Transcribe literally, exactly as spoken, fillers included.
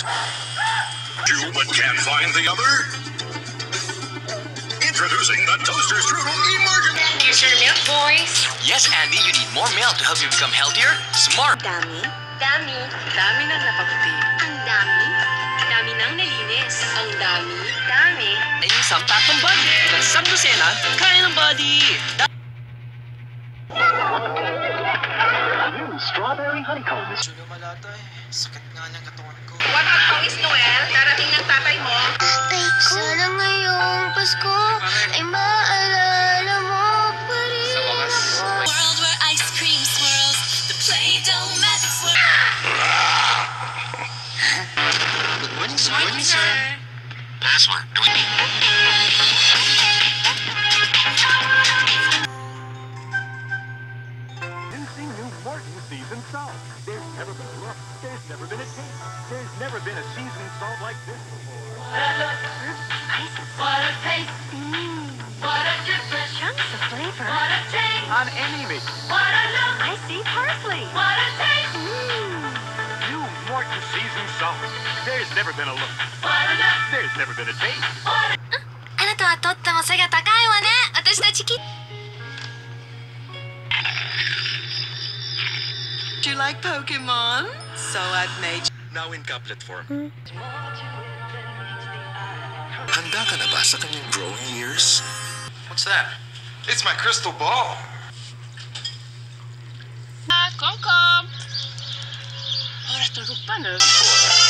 You but can't find the other? Introducing the Toaster Strudel Emergency. Here's your milk, boys. Yes, Andy, you need more milk to help you become healthier, smart. Dami. Dami. Dami ng napaputi. Ang dami. Dami ng nalinis. Ang dami. Dami. Ay isang tatlong body. Isang dosena, kaya ng body. New strawberry honeycomb. Medyo lumalata eh. Sakit nga niyang katawan ko. What up, Pawis Noel? Darating ng tatay mo. Tatay ko. Sana ngayong Pasko ay maalala mo pa rin Sa wakas. ako. World where ice cream swirls, the Play-Doh magic swirl. Good morning, sir. Good morning, sir. Password. Do we Introducing new Morton seasoned salt. There's never been a look. There's never been a taste. There's never been a seasoned salt like this before. What a taste! Mmm. What a difference! Chunks of flavor. What a taste! On any mix, What a look! I see parsley. What a taste! new Morton seasoned salt. There's never been a look. What a look! There's never been a taste. あなたはとっても背が高いわね。私たちき。 Do you like Pokemon? So I've made Now in couplet form. Handa ka na ba sa kanyang growing years? What's that? It's my crystal ball. Ah, kom kom. Ora tulog pa na.